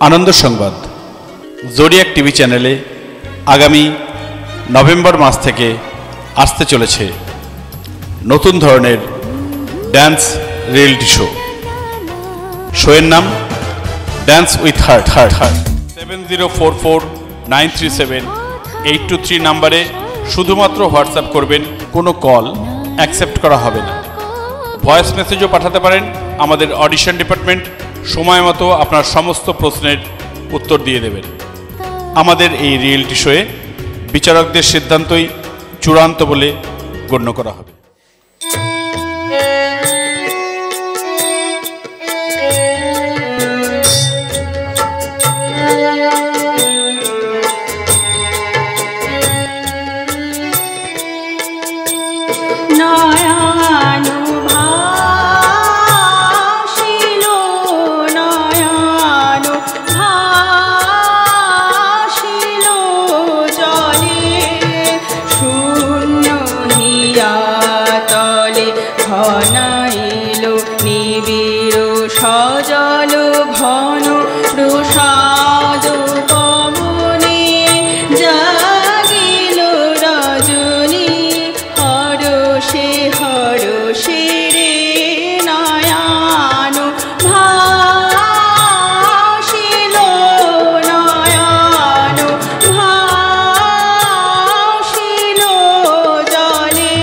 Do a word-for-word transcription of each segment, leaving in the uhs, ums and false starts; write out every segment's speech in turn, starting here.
আনন্দ সংবাদ zodiac TV চ্যানেলে আগামী নভেম্বর মাস থেকে আসতে চলেছে নতুন ধরনের ড্যান্স রিয়েলিটি শো। শোয়ের নাম dance with heart heart heart seven zero four four nine three seven eight two three নাম্বারে শুধুমাত্র হোয়াটসঅ্যাপ করবেন, কোনো কল অ্যাকসেপ্ট করা হবে না। ভয়েস মেসেজও পাঠাতে পারেন। আমাদের অডিশন ডিপার্টমেন্ট সময় মতো আপনার সমস্ত প্রশ্নের উত্তর দিয়ে দেবেন। আমাদের এই রিয়েলিটি শোয়ে বিচারকদের সিদ্ধান্তই চূড়ান্ত বলে গণ্য করা হবে। ঘনাইলো নিবিড় সজল ঘন প্রসাদ পবনে জাগিল রজনী হরষে হরষে রে নয়ন ভাসিল নয়ন ভাসিল জলে।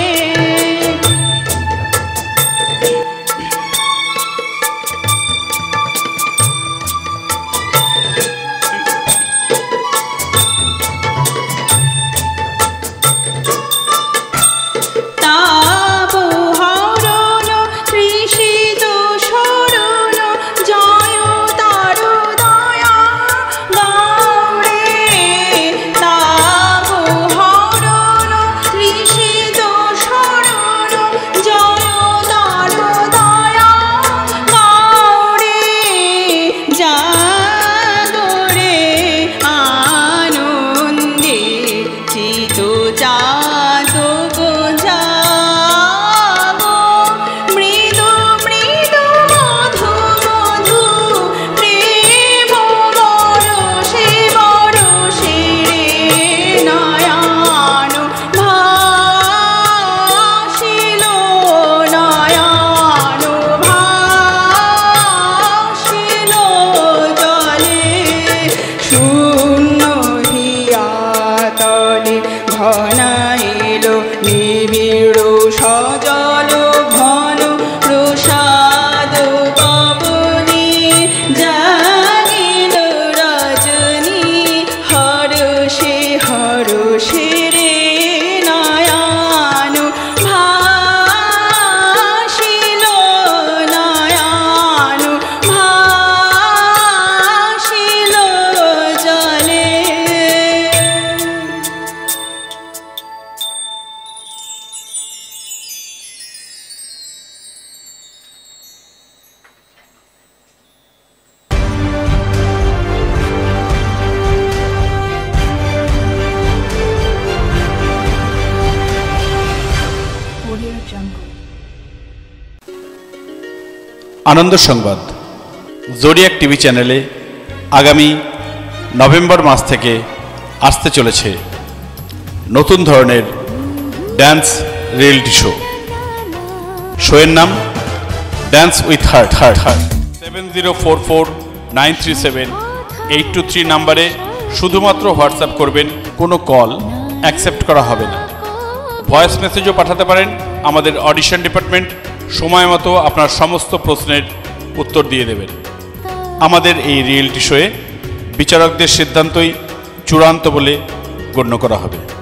ঘনাইলো নিবিড় সজল ঘন প্রসাদ পবনে জাগিল রজনী হরষে হরষে রে নয়ন ভাসিল নয়ন ভাসিল জলে। আনন্দ সংবাদ জোডিয়াক টিভি চ্যানেলে আগামী নভেম্বর মাস থেকে আসতে চলেছে নতুন ধরনের ড্যান্স রিয়েলিটি শো। শোয়ের নাম dance with heart heart heart seven zero four four nine three seven eight two three নাম্বারে শুধুমাত্র হোয়াটসঅ্যাপ করবেন, কোনো কল অ্যাকসেপ্ট করা হবে না। ভয়েস মেসেজও পাঠাতে পারেন। আমাদের অডিশন ডিপার্টমেন্ট সময় মতো আপনার সমস্ত প্রশ্নের উত্তর দিয়ে দেবেন। আমাদের এই রিয়েলিটি শোয়ে বিচারকদের সিদ্ধান্তই চূড়ান্ত বলে গণ্য করা হবে।